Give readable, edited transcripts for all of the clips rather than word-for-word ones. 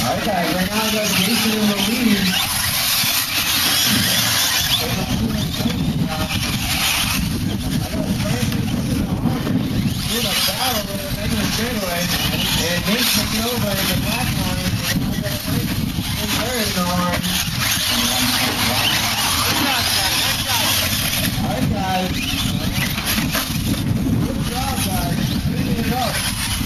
Okay, right now I got Jason in the lead. Doing a battle with a negative straightaway, and Nate's taking over in the black line, and I got Frank in third in the orange. Alright guys. Good job guys. Cleaning it up.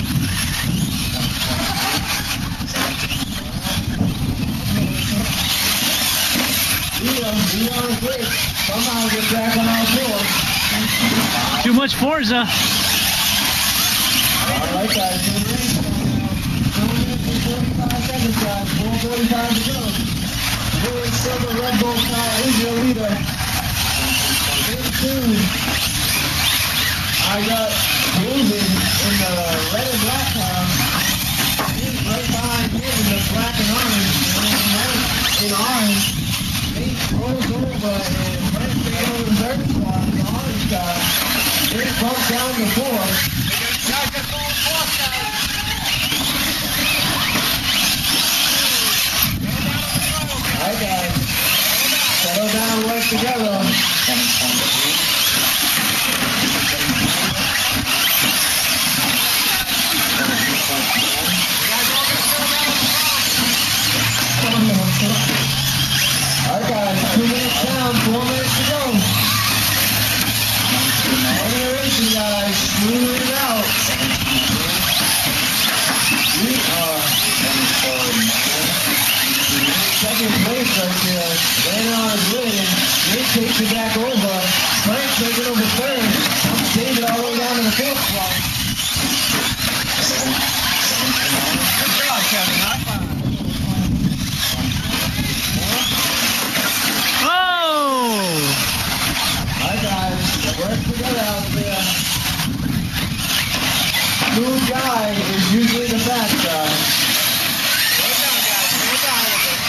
We on the bridge. Somehow get back on our floor. Too much Forza. Alright guys, so we're in now. 2 minutes and 45 seconds guys. 4:45 to go. Blue and silver Red Bull car is your leader. In 2. I got David in the red and black car. He's right behind him in the black and orange. And then right in orange. Nate rolls over and Frank takes over the third spot in the orange car. Nate bumps down to 4. Alright guys, settle down, work together. Alright guys, 2 minutes down, 4 minutes to go. On your racing guys, smooth it out. We are second place right there. Landon on his win. Nate takes it back over. Frank taking over third. I'm David all the way down to the fourth spot. Good job, Kevin. High five. Hi guys, work together out there. Smooth guy is usually the fast guy. Slow down guys, slow down with it.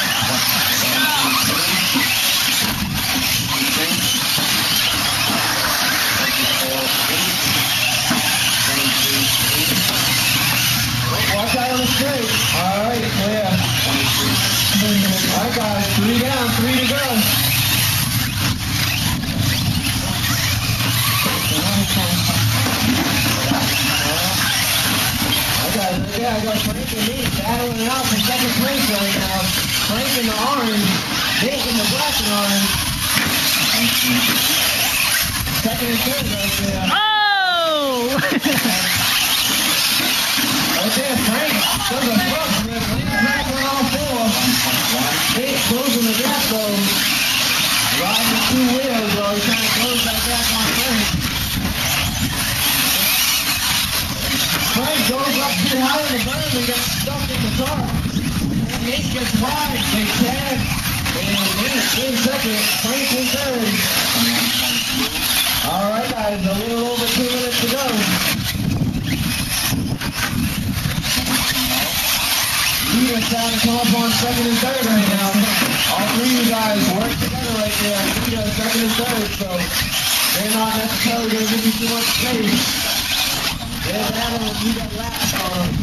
Watch out on the straight. Alright, clear. Alright guys, 3 down, 3 to go. I got Frank and Nate battling it out for second place right now. Frank in the orange, Nate in the black and orange. Second and third right there. Oh! Right there, Frank does a front flip, lands back on all 4. Nate closing the gap though. Riding the 2 wheels though, he's trying to close that gap on Frank. Frank goes up too high in the berm and gets stuck in the car. And Nate gets wide, they tag, and Nate in second, Frank in third. Alright guys, a little over 2 minutes to go. Leader's trying to come up on second and third right now. All 3 of you guys work together right there. Leader, second and third, so they're not necessarily going to give you too much space. They're battling, you got last on them.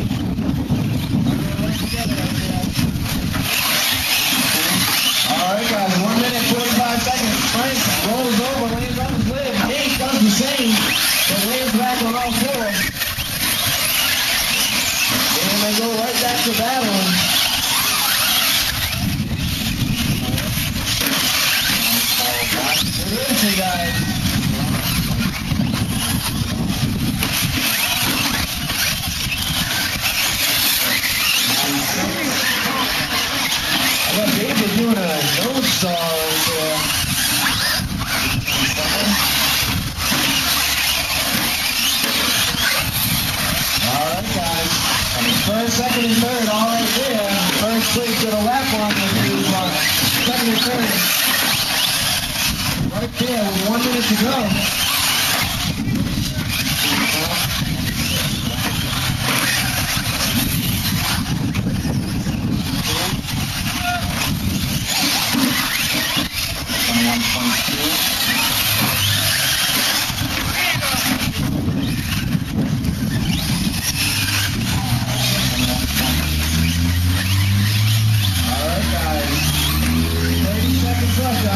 Alright guys, 1 minute, 45 seconds. Frank rolls over, lands on his lid. Nate does the same, but lands back on all 4. And they go right back to battling. Seriously guys. I got David doing a nose saw right there. Alright guys. First, second, and third all right there.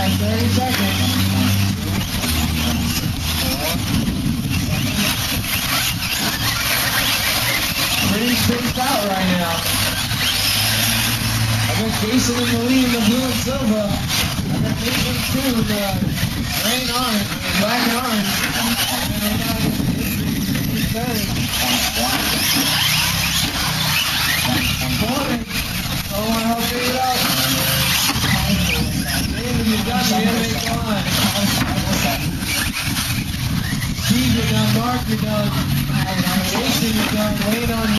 last 30 seconds. Pretty spaced out right now. I got Jason in the lead in the blue and silver. I got Nathan too in the gray and orange, black and orange. And I got his third. Morning. I want to help figure it out. David, you're done. You gotta make one. Steve, you're done. Mark, you're done. Jason, you're done. Wait on